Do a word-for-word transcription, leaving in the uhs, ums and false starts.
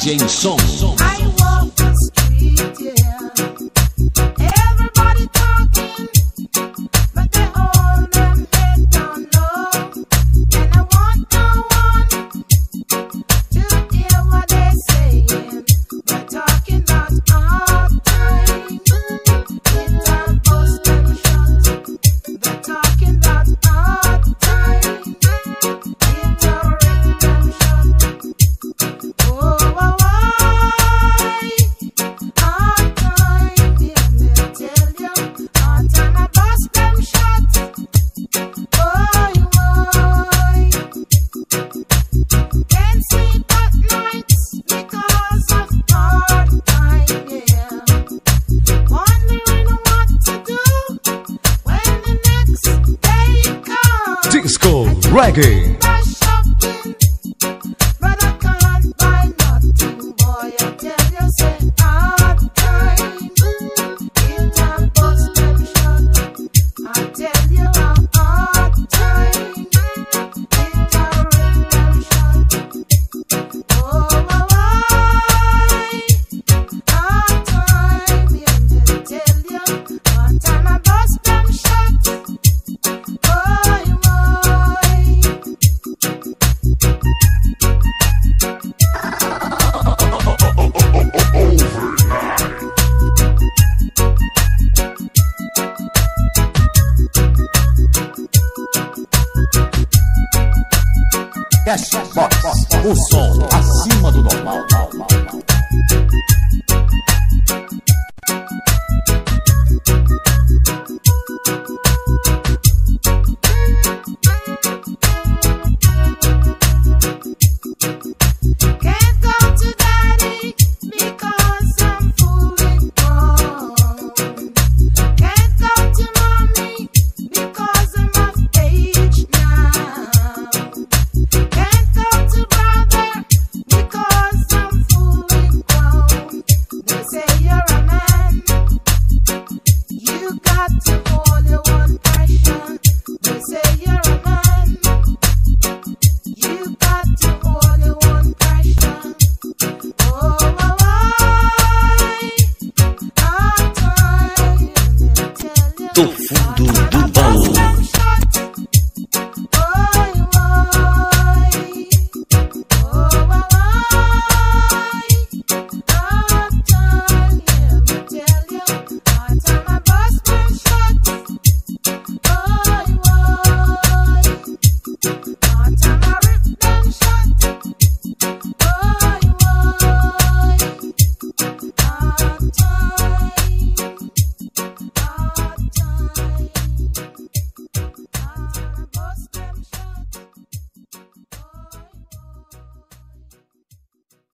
D J Som. I walk the street, yeah. Everybody talking, but they all them head down low. And I want no one to hear what they're saying. They're talking about hard time. It all bust them shut. They're talking about hard time. It all wreck them shut. Oh, oh, oh. Hard time, yeah, me tell you. Hard time, I bust them shot. Boy, boy. Can't sleep at night because of hard time, yeah. Wondering what to do when the next day comes. Disco Reggae. Buy shopping, but I can't buy nothing, boy. I tell you, say hard time. It all bust them shut. I tell you, a hard time. It all wreck them shut. Oh, oh, oh. Hard time, yeah, me tell you. One time I bust them shut. Boy, boy. Cashbox, o som acima do normal. Can't go to daddy because I'm fully grown. Can't go to mommy because I'm of age now. Can't go to brother because I'm fully grown. They say you're a man, you got to hold your one passion. They say you're a man, you got to hold your one passion. Oh, oh, oh, hard time, let me tell you. Do fundo